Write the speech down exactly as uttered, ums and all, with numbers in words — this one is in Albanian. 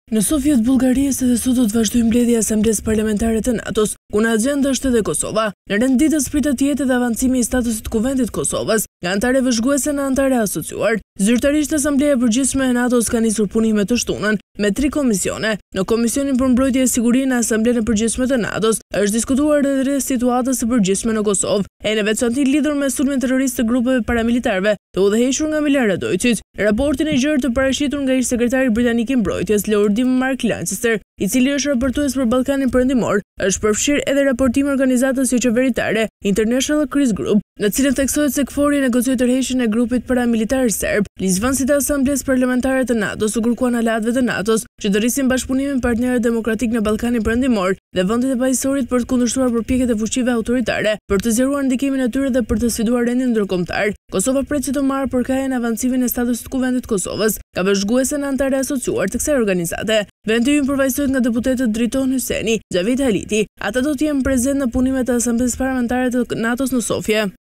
Në Sofia të Bullgarisë edhe sot do të vazhdojë mbledhja e Asamblesë Parlamentare të NATO-s, ku në agjendë është edhe Kosova. Në rend ditës pritet të jetë edhe avancimi i statusit Kuvendit Kosovës nga antare vëzhguese në antare asociuar. Zyrtarisht Asambleja e Përgjithshme e NATO-s ka nisur punime të shtunën me tri komisione. Në Komisionin për Mbrojtje e Sigurinë në Asamblenë e Përgjithshme të NATO-s është diskutuar edhe situatës së përgjithshme në Kosovë, e në veçantë lidhur me sulmin terrorist të grupeve paramilitarëve të udhëhequr nga Milera Dojçit. Raportin e gjerë të parashitur nga ish sekretari britanik i mbrojtjes Lord Mark Lancaster, i cili është raportues për Ballkanin Perëndimor, është përfshirë edhe raportimi i organizatës jo qeveritare International Crisis Group, në cilën theksohet se KFOR-i negocioi tërheqjen e grupit paramilitar serb. Ligjvënësit e Asamblesë Parlamentare të NATO-s u kërkuan aleatëve të NATO-s që të rrisin bashkëpunimin me partnerët demokratik në Ballkanin Perëndimor dhe vendet e paqësorit për të kundërshtuar përpjekjet e fuqive autoritare për të zgjeruar ndikimin e tyre dhe për të sfiduar rendin ndërkombëtar. Kosova pret që të marrë përkajën avancimin e statusit të Kuvendit Kosovës, ka vëzhguese në antare asociuar të kësaj organizate. Vendi ynë përfaqësohet nga deputetët Driton Hyseni, Xhavit Haliti. Ata do të jenë prezent në punimet e Asamblesë Parlamentare të NATO-s në Sofje.